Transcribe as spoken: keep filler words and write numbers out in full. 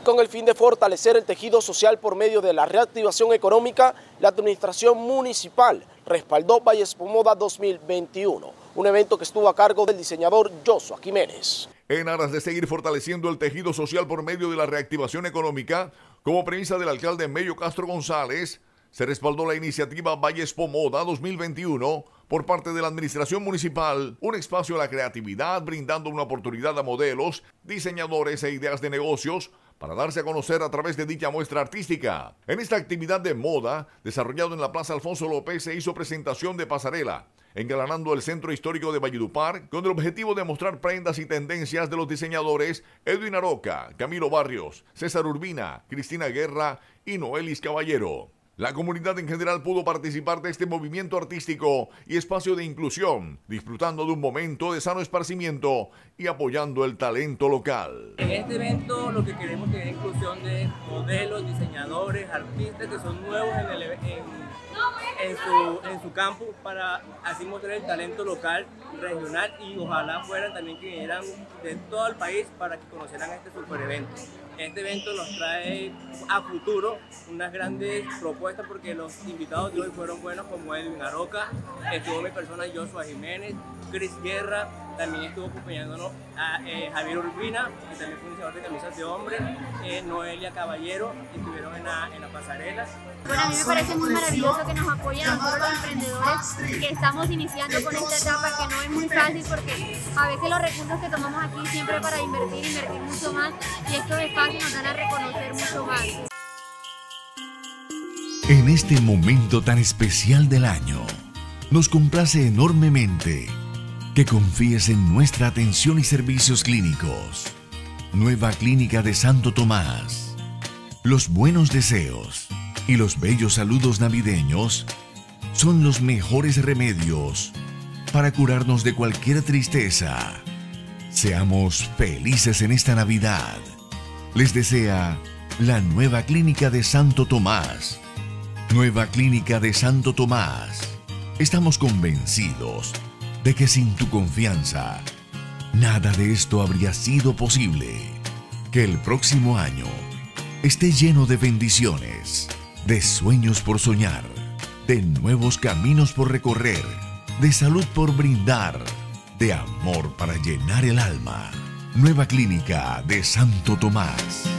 con el fin de fortalecer el tejido social por medio de la reactivación económica, la Administración Municipal respaldó Valle Expo Moda dos mil veintiuno, un evento que estuvo a cargo del diseñador Joshua Jiménez. En aras de seguir fortaleciendo el tejido social por medio de la reactivación económica, como premisa del alcalde Mello Castro González, se respaldó la iniciativa Valle Expo Moda dos mil veintiuno por parte de la Administración Municipal, un espacio a la creatividad brindando una oportunidad a modelos, diseñadores e ideas de negocios para darse a conocer a través de dicha muestra artística. En esta actividad de moda, desarrollado en la Plaza Alfonso López, se hizo presentación de pasarela, engalanando el centro histórico de Valledupar, con el objetivo de mostrar prendas y tendencias de los diseñadores Edwin Aroca, Camilo Barrios, César Urbina, Cristina Guerra y Noelis Caballero. La comunidad en general pudo participar de este movimiento artístico y espacio de inclusión, disfrutando de un momento de sano esparcimiento y apoyando el talento local. En este evento lo que queremos es inclusión de modelos, diseñadores, artistas que son nuevos en, el, en, en, su, en su campo, para así mostrar el talento local, regional, y ojalá fueran también que vinieran de todo el país para que conocieran este super evento. Este evento nos trae a futuro unas grandes propuestas, porque los invitados de hoy fueron buenos, como Edwin Aroca, estuvo mi persona Joshua Jiménez, Cris Guerra, también estuvo acompañándonos a eh, Javier Urbina, que también fue un diseñador de camisas de hombre, eh, Noelia Caballero, que estuvieron en la, en la pasarela. Bueno, a mí me parece muy maravilloso que nos apoyen a todos los emprendedores que estamos iniciando con esta etapa, que no es muy fácil, porque a veces los recursos que tomamos aquí siempre para invertir, invertir mucho más, y estos espacios nos dan a reconocer mucho más. En este momento tan especial del año, nos complace enormemente que confíes en nuestra atención y servicios clínicos. Nueva Clínica de Santo Tomás. Los buenos deseos y los bellos saludos navideños son los mejores remedios para curarnos de cualquier tristeza. Seamos felices en esta Navidad. Les desea la Nueva Clínica de Santo Tomás. Nueva Clínica de Santo Tomás. Estamos convencidos de que sin tu confianza, nada de esto habría sido posible. Que el próximo año esté lleno de bendiciones, de sueños por soñar, de nuevos caminos por recorrer, de salud por brindar, de amor para llenar el alma. Nueva Clínica de Santo Tomás.